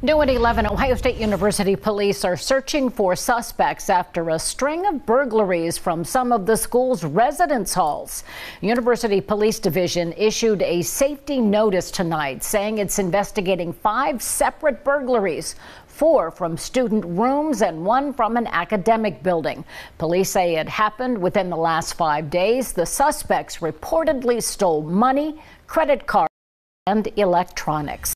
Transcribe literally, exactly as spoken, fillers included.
New at eleven, Ohio State University police are searching for suspects after a string of burglaries from some of the school's residence halls. University Police Division issued a safety notice tonight saying it's investigating five separate burglaries, four from student rooms and one from an academic building. Police say it happened within the last five days. The suspects reportedly stole money, credit cards, and electronics.